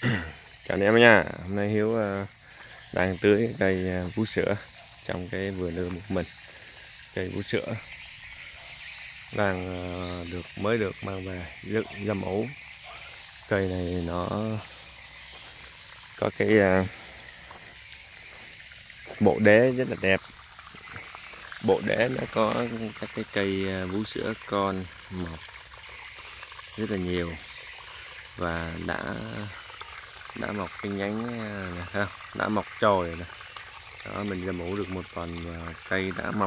Chào anh em nha. Hôm nay Hiếu đang tưới cây vú sữa trong cái vườn ươm của mình. Cây vú sữa đang mới được mang về dựng dâm ủ. Cây này nó có cái bộ đế rất là đẹp. Bộ đế nó có các cái cây vú sữa con mọc rất là nhiều và đã mọc cái nhánh này, không? Đã mọc chồi rồi này. Đó, mình dâm ủ được một tuần và cây đã mọc.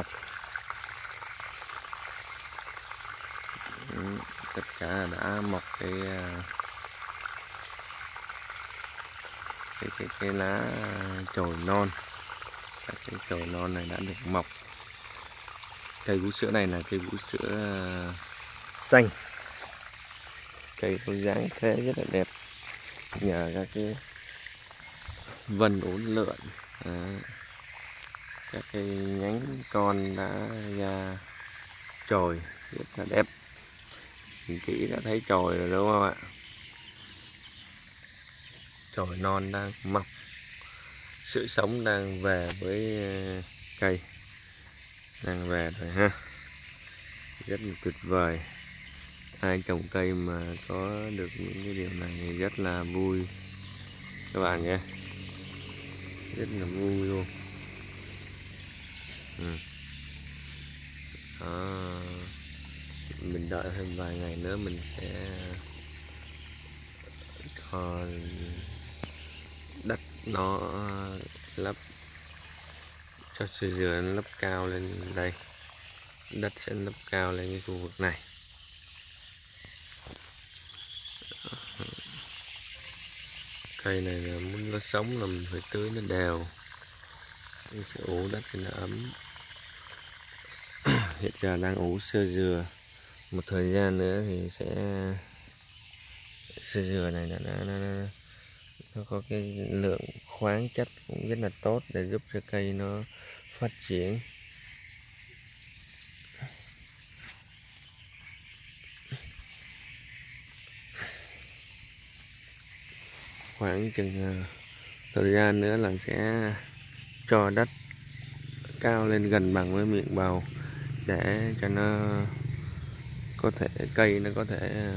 Tất cả đã mọc cái lá chồi non. Các cái chồi non này đã được mọc. Cây vú sữa này là cây vú sữa xanh. Cây có dáng thế rất là đẹp nhờ các cái vân uốn lượn. Các cái nhánh con đã ra chồi rất là đẹp. Nhìn kỹ đã thấy chồi rồi đúng không ạ? Chồi non đang mọc, sự sống đang về với cây, đang về rồi ha, rất là tuyệt vời. Ai trồng cây mà có được những cái điều này thì rất là vui các bạn nhé, rất là vui luôn. Đó. Mình đợi thêm vài ngày nữa mình sẽ cho đất nó lấp, cho sợi dừa nó lấp cao lên đây, đất sẽ lấp cao lên cái khu vực này. Cây này là muốn nó sống là mình phải tưới nó đều, mình sẽ ủ đất cho nó ấm. Hiện giờ đang ủ sơ dừa, một thời gian nữa thì sẽ sơ dừa này nó có cái lượng khoáng chất cũng rất là tốt để giúp cho cây nó phát triển. Khoảng chừng thời gian nữa là sẽ cho đất cao lên gần bằng với miệng bầu để cho nó có thể, cây nó có thể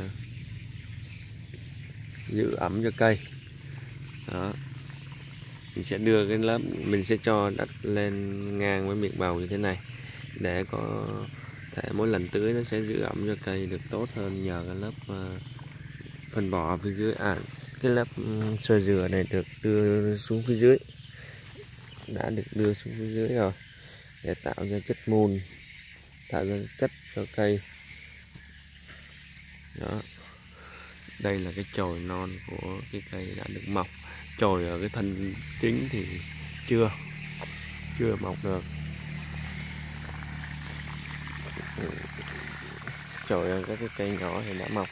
giữ ẩm cho cây. Đó, mình sẽ đưa cái lớp, mình sẽ cho đất lên ngang với miệng bầu như thế này để có thể mỗi lần tưới nó sẽ giữ ẩm cho cây được tốt hơn nhờ cái lớp phân bón phía dưới. Cái lớp xơ dừa này được đưa xuống phía dưới, đã được đưa xuống phía dưới rồi để tạo ra chất mùn, tạo ra chất cho cây. Đó, đây là cái chồi non của cái cây đã được mọc. Chồi ở cái thân chính thì chưa mọc được, chồi ở các cái cây nhỏ thì đã mọc.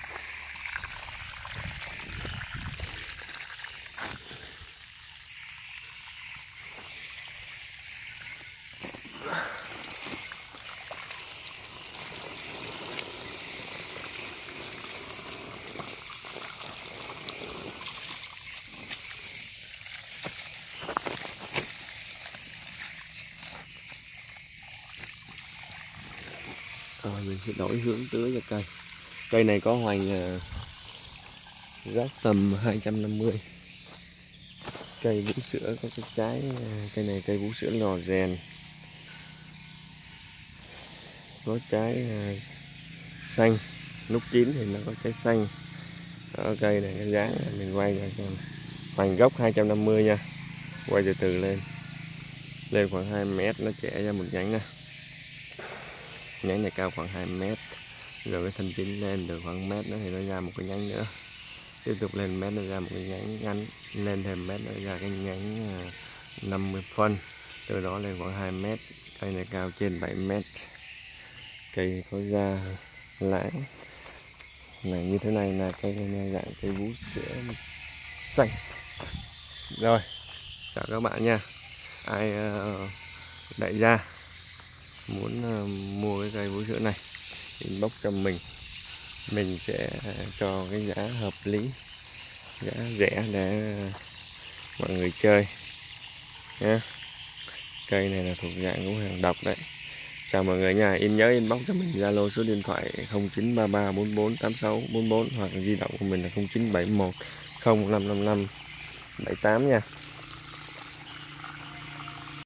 Rồi mình sẽ đổi hướng tưới cho cây. Cây này có hoành gốc tầm 250. Cây vú sữa có cái trái, cây này cây vú sữa lò rèn, có trái xanh, lúc chín thì nó có trái xanh. Ở cây này cái dáng mình quay ra hoành gốc 250 nha, quay từ từ lên khoảng 2 mét nó chẻ ra một nhánh nè. Nhánh này cao khoảng 2 mét, rồi cái thân chính lên được khoảng mét nữa thì nó ra một cái nhánh nữa, tiếp tục lên mét nó ra một cái nhánh ngắn, lên thêm mét nữa ra cái nhánh 50 phân, từ đó lên khoảng 2 mét. Cây này cao trên 7 mét. Cây có da láng này như thế này là cây này dạng cây vú sữa xanh. Rồi, chào các bạn nha. Ai đại gia muốn mua cái cây vú sữa này inbox cho mình sẽ cho cái giá hợp lý giá rẻ để mọi người chơi nha. Cây này là thuộc dạng của hàng độc đấy. Chào mọi người nha, nhớ inbox cho mình Zalo số điện thoại 0933448644 hoặc là di động của mình là 0971 0555 78 nha.